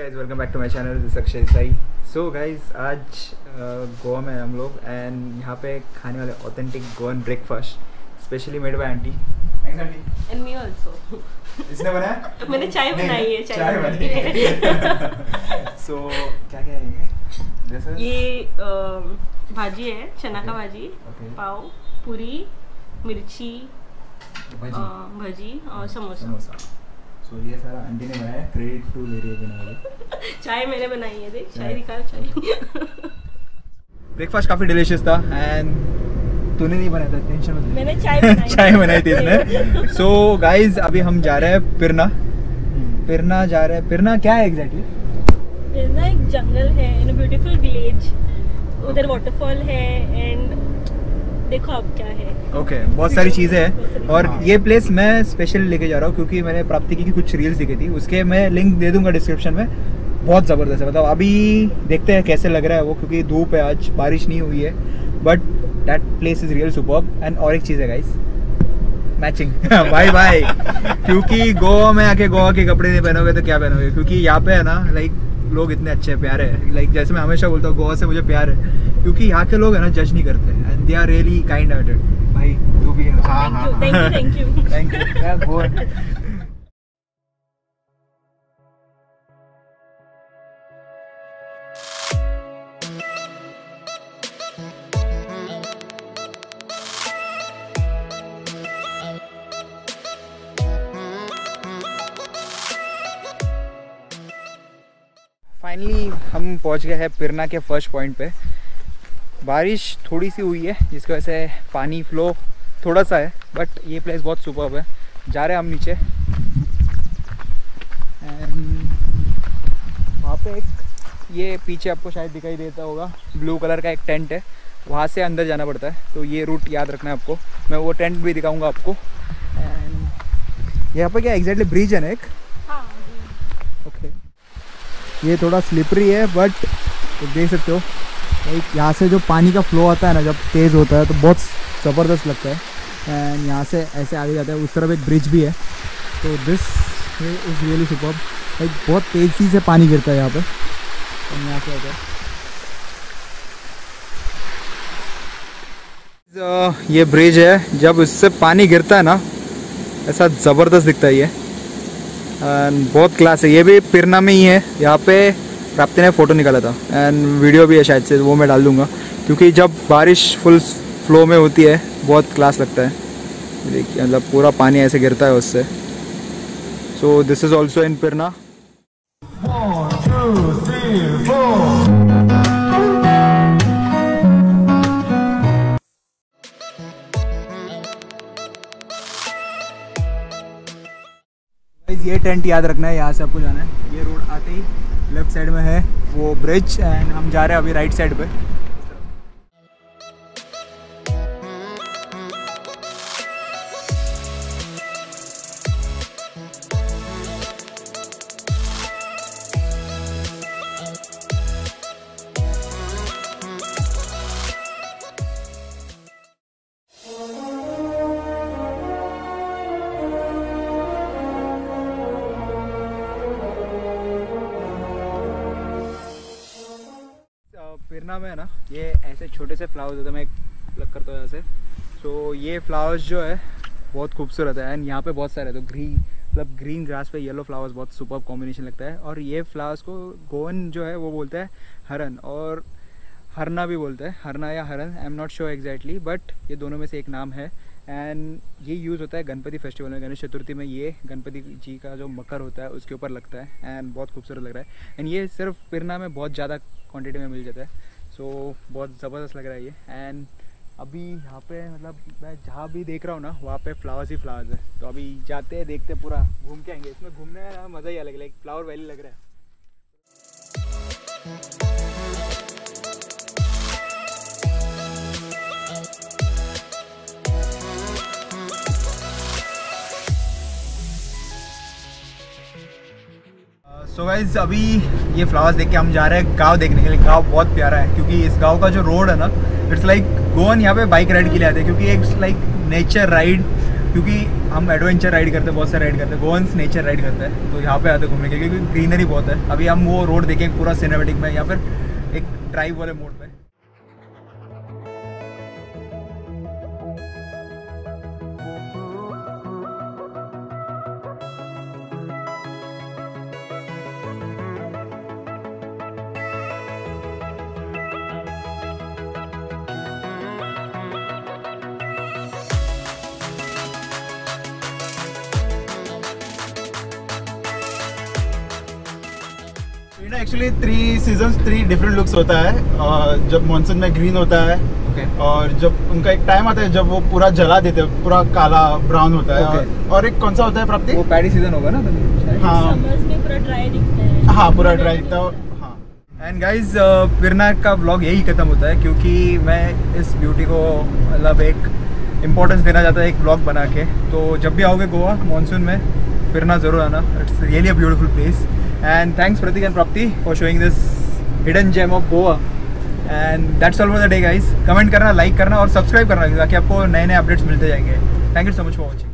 Guys welcome back to my channel, this Akshay Sai. So guys आज गोवा में हम लोग एंड यहाँ पे खाने वाले authentic Goan breakfast specially made by aunty. Thanks aunty. And me also. इसने बनाया? मैंने चाय बनाई है। चाय बनी है। सो क्या क्या है ये भाजी है, चना का भाजी, पाव, पूरी, मिर्ची, भाजी और समोसा। तो ये सारा आंटी ने बनाया, क्रेडिट टू ले रही है बनाने। चाय मैंने बनाई है, देख चाय दिखा चाय। ब्रेकफास्ट काफ़ी डिलीशियस था एंड तूने नहीं बनाया था, टेंशन मत ले। मैंने चाय बनाई चाय बनाई थी इसने। सो गाइज अभी हम जा रहे हैं पिरना जा रहे हैं। पिरना क्या है एग्जैक्टली? पिरना एक जंगल है इन ब्यूटीफुल विलेज, उधर वाटरफॉल है एंड देखो अब क्या है। ओके, बहुत सारी चीज़ें हैं और ये प्लेस मैं स्पेशल लेके जा रहा हूँ क्योंकि मैंने प्राप्ति की कुछ रील्स दिखी थी, उसके मैं लिंक दे दूंगा डिस्क्रिप्शन में। बहुत ज़बरदस्त है, मतलब अभी देखते हैं कैसे लग रहा है वो, क्योंकि धूप है, आज बारिश नहीं हुई है, but that place is real superb. And और एक चीज़ है गाइस, मैचिंग। Bye bye. क्योंकि गोवा में आके गोवा के कपड़े नहीं पहनोगे तो क्या पहनोगे, क्योंकि यहाँ पे है ना लाइक लोग इतने अच्छे प्यारे हैं, लाइक जैसे मैं हमेशा बोलता हूँ गोवा से मुझे प्यार है क्योंकि यहाँ के लोग है ना जज नहीं करते and they are really kind hearted. भाई तू भी है। Thank you. फाइनली हम पहुंच गए हैं पिरना के फर्स्ट पॉइंट पे। बारिश थोड़ी सी हुई है जिसकी वजह से पानी फ्लो थोड़ा सा है, बट ये प्लेस बहुत सुपर्ब है। जा रहे हैं हम नीचे एंड वहाँ पे एक, ये पीछे आपको शायद दिखाई देता होगा, ब्लू कलर का एक टेंट है, वहाँ से अंदर जाना पड़ता है। तो ये रूट याद रखना है आपको, मैं वो टेंट भी दिखाऊंगा आपको। एंड यहाँ पे क्या एग्जैक्टली ब्रिज है ना एक? ओके, ये थोड़ा स्लिपरी है बट तो देख सकते हो लाइक यहाँ से जो पानी का फ्लो आता है ना जब तेज़ होता है तो बहुत ज़बरदस्त लगता है। एंड यहाँ से ऐसे आगे जाता है, उस तरफ एक ब्रिज भी है। तो this is really superb, like बहुत तेज़ी से पानी गिरता है यहाँ पे। तो यहाँ से आता है ये ब्रिज है, जब इससे पानी गिरता है ना ऐसा ज़बरदस्त दिखता है ये, बहुत क्लास है। ये भी पिरना में ही है, यहाँ पे प्राप्ति ने फ़ोटो निकाला था एंड वीडियो भी है शायद से, वो मैं डाल दूँगा क्योंकि जब बारिश फुल फ्लो में होती है बहुत क्लास लगता है। देखिए मतलब पूरा पानी ऐसे गिरता है उससे। So this is also in Pirna. 1 2 3 4 ये टेंट याद रखना है, यहाँ से आपको जाना है। ये रोड आते ही लेफ्ट साइड में है वो ब्रिज एंड हम जा रहे हैं अभी राइट साइड पे। पिरना में है ना ये ऐसे छोटे से फ्लावर्स होते हैं, मैं प्लग करता हूँ यहाँ से। सो ये फ्लावर्स जो है बहुत खूबसूरत है एंड यहाँ पे बहुत सारे, तो ग्रीन ग्रास पे येलो फ्लावर्स बहुत सुपर कॉम्बिनेशन लगता है। और ये फ्लावर्स को गोवन जो है वो बोलते हैं हरन, और हरना भी बोलते हैं, हरना या हरन, I am not sure exactly, but ये दोनों में से एक नाम है। एंड ये यूज़ होता है गणपति फेस्टिवल में, गणेश चतुर्थी में ये गणपति जी का जो मकर होता है उसके ऊपर लगता है एंड बहुत खूबसूरत लग रहा है। एंड ये सिर्फ पिरना में बहुत ज़्यादा क्वांटिटी में मिल जाता है, सो बहुत ज़बरदस्त लग रहा है ये। एंड अभी यहाँ पे मतलब मैं जहाँ भी देख रहा हूँ ना वहाँ पे फ्लावर्स ही फ्लावर्स है। तो अभी जाते हैं, देखते हैं, पूरा घूम के आएंगे। इसमें घूमने का मज़ा ही अलग है, लाइक फ्लावर वैली लग रहा है। सो गाइज अभी ये फ्लावर्स देख के हम जा रहे हैं गांव देखने के लिए। गांव बहुत प्यारा है क्योंकि इस गांव का जो रोड है ना, इट्स लाइक गोवन यहाँ पे बाइक राइड के लिए आते हैं क्योंकि एक लाइक नेचर राइड क्योंकि हम एडवेंचर राइड करते हैं, बहुत सारे राइड करते हैं, गोवंस नेचर राइड करते हैं, तो यहाँ पे आते हैं घूमने के लिए क्योंकि ग्रीनरी बहुत है। अभी हम वो रोड देखेंगे पूरा सिनेमेटिक में या फिर एक ड्राइव वाले मोड पे। एक्चुअली 3 सीजन्स 3 डिफरेंट लुक्स होता है। जब मानसून में ग्रीन होता है और जब उनका एक टाइम आता है जब वो पूरा जला देते हैं, पूरा काला ब्राउन होता है। और एक कौन सा होता है प्राप्ति? वो पैडी सीजन होगा ना तभी। हाँ, समर्स में पूरा ड्राई दिखता है। हाँ, पूरा ड्राई दिखता है। हाँ। एंड गाइज पिरना का व्लॉग यही खत्म होता है क्योंकि मैं इस ब्यूटी को मतलब एक इम्पोर्टेंस देना चाहता है एक व्लॉग बना के। तो जब भी आओगे गोवा मानसून में, पिरना ज़रूर आना। It's really a beautiful place. And thanks Pratik and Prapti for showing this hidden gem of Goa. And that's all for the day guys. Comment करना, लाइक करना और सब्सक्राइब करना ताकि आपको नए नए अपडेट्स मिलते जाएंगे। Thank you so much for watching.